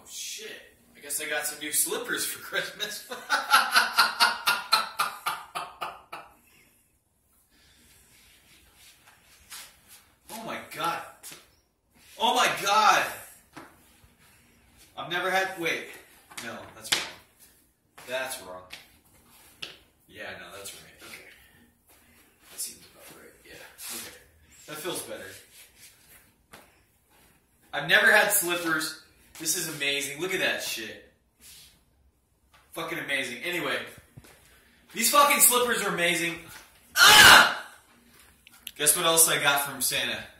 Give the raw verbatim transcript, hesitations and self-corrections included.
shit. I guess I got some new slippers for Christmas. Oh my god. Oh my god. I've never had... Wait. No, that's wrong. That's wrong. Yeah, no, that's right. Okay. That seems about right. Yeah. Okay. That feels better. I've never had slippers. This is amazing. Look at that shit. Fucking amazing. Anyway. These fucking slippers are amazing. Ah! Guess what else I got from Santa?